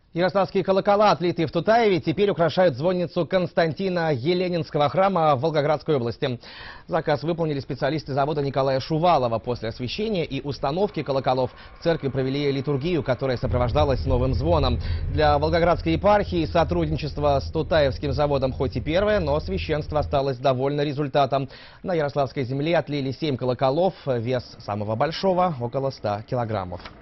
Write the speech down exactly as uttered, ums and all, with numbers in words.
Ярославские колокола, отлитые в Тутаеве, теперь украшают звонницу Константина Еленинского храма в Волгоградской области. Заказ выполнили специалисты завода Николая Шувалова. После освящения и установки колоколов в церкви провели литургию, которая сопровождалась новым звоном. Для Волгоградской епархии сотрудничество с Тутаевским заводом хоть и первое, но священство осталось довольно результатом. На Ярославской земле отлили семь колоколов, вес самого большого около ста килограммов.